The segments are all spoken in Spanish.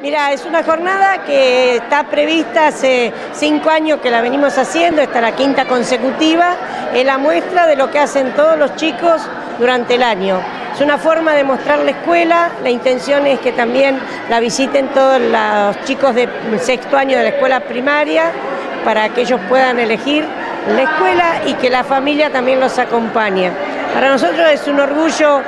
Mira, es una jornada que está prevista hace 5 años que la venimos haciendo, esta es la quinta consecutiva, es la muestra de lo que hacen todos los chicos durante el año. Es una forma de mostrar la escuela, la intención es que también la visiten todos los chicos del sexto año de la escuela primaria, para que ellos puedan elegir la escuela y que la familia también los acompañe. Para nosotros es un orgullo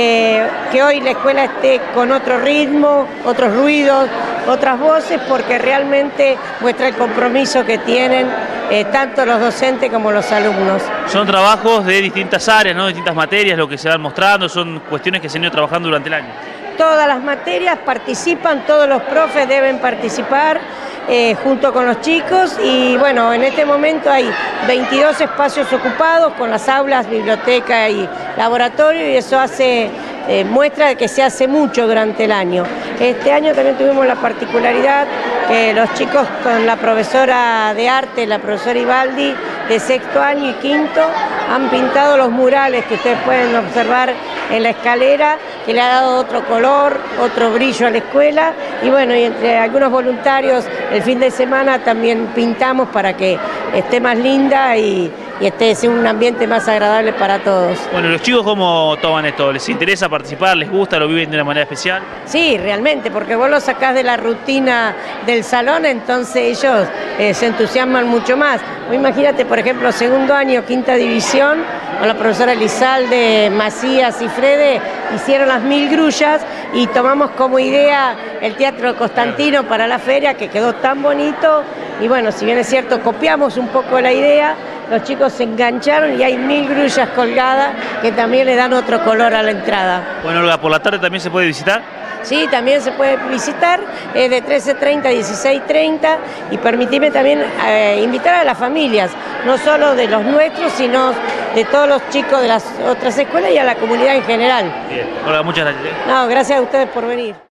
que hoy la escuela esté con otro ritmo, otros ruidos, otras voces, porque realmente muestra el compromiso que tienen tanto los docentes como los alumnos. Son trabajos de distintas áreas, ¿no? Distintas materias, lo que se van mostrando, son cuestiones que se han ido trabajando durante el año. Todas las materias participan, todos los profes deben participar junto con los chicos y bueno, en este momento hay 22 espacios ocupados con las aulas, biblioteca y laboratorio y eso muestra de que se hace mucho durante el año. Este año también tuvimos la particularidad que los chicos con la profesora de arte, la profesora Ibaldi, de sexto año y quinto, han pintado los murales que ustedes pueden observar en la escalera, que le ha dado otro color, otro brillo a la escuela y bueno, y entre algunos voluntarios el fin de semana también pintamos para que esté más linda y sea un ambiente más agradable para todos. Bueno, ¿los chicos cómo toman esto? ¿Les interesa participar? ¿Les gusta? ¿Lo viven de una manera especial? Sí, realmente, porque vos lo sacás de la rutina del salón, entonces ellos se entusiasman mucho más. Imagínate, por ejemplo, segundo año, quinta división, con la profesora Lizalde, Macías y Frede, hicieron las 1000 grullas y tomamos como idea el Teatro Constantino para la feria, que quedó tan bonito. Y bueno, si bien es cierto, copiamos un poco la idea, los chicos se engancharon y hay 1000 grullas colgadas que también le dan otro color a la entrada. Bueno, Olga, ¿por la tarde también se puede visitar? Sí, también se puede visitar, es de 13:30 a 16:30 y permitime también invitar a las familias, no solo de los nuestros, sino de todos los chicos de las otras escuelas y a la comunidad en general. Bien, Olga, muchas gracias. No, gracias a ustedes por venir.